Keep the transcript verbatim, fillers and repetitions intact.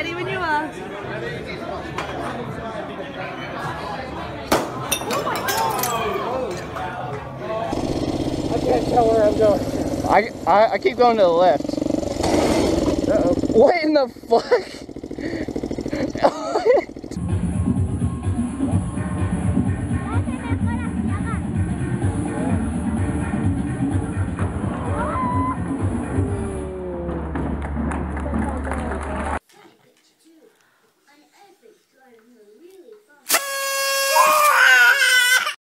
Ready when you are. I can't tell where I'm going. I, I, I keep going to the left. Uh-oh. What in the fuck?